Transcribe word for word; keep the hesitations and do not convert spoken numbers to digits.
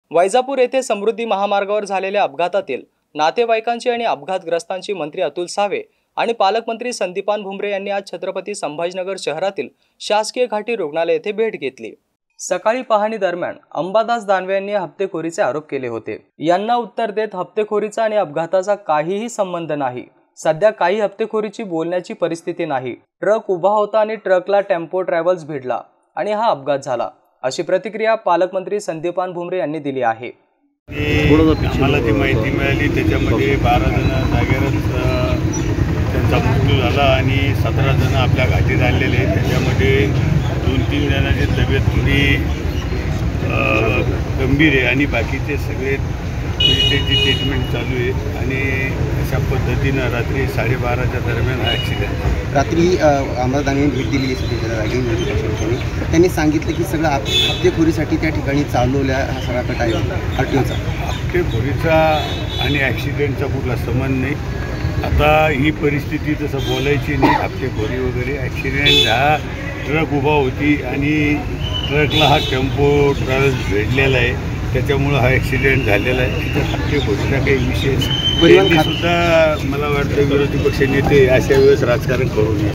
वैजापूर येथे समृद्धी महामार्गावर झालेल्या अपघातातील नातेवाईकांची आणि अपघातग्रस्तांची मंत्री अतुल सावे आणि पालकमंत्री संदीपान भुमरे यांनी आज छत्रपती संभाजीनगर शहरातील शासकीय घाटी रुग्णालय येथे भेट घेतली। सकाळी पाहणी दरम्यान अंबादास दानवे यांनी हप्तेखोरीचे आरोप केले होते। यांना उत्तर देत हप्तेखोरीचा आणि अपघाताचा काहीही संबंध नाही। सध्या काही हप्तेखोरीची बोलण्याची परिस्थिती नाही। ट्रक उभा होता आणि ट्रकला टेम्पो ट्रॅव्हल्स भिडला आणि हा अपघात झाला, अशी प्रतिक्रिया पालकमंत्री संदीपान भुमरे यांनी दिली आहे। आम्हाला जी माहिती मिळाली त्याच्यामध्ये बारा जण जागेवरच त्यांचा मृत्यू झाला आणि सतरा जण आपल्या घाटीत आलेले आहेत। त्याच्यामध्ये दोन तीन जणांची तब्येत थोडी गंभीर आहे आणि बाकीचे सगळे त्यांची ट्रीटमेंट चालू आहे। आणि अशा पद्धतीनं रात्री साडेबाराच्या दरम्यान हा ॲक्सिडेंट रात्री आम्हाला दानवेंनी भेट दिलेली असते त्याला रागी त्यांनी सांगितलं की सगळं हप्तेखोरीसाठी त्या ठिकाणी चालवल्या हा सगळा कट आहे आरटीओचा। हप्तेखोरीचा आणि ॲक्सिडेंटचा कुठला संबंध नाही। आता ही परिस्थिती तसं बोलायची नाही। हप्तेखोरी वगैरे ॲक्सिडेंट हा ट्रक उभा होती आणि ट्रकला हा टेम्पो ट्रॅव्हल्स भेटलेला आहे, त्याच्यामुळं हा ॲक्सिडेंट झालेला आहे। त्याच्यात हप्तेखोरीचा काही विषय सुद्धा मला वाटतं विरोधी पक्ष नेते अशा वेळेस राजकारण करू नये।